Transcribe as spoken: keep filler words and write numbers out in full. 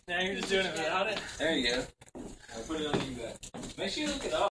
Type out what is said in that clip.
Now you're just doing it without it? There you go. I'll put it on you back. Make sure you look it up.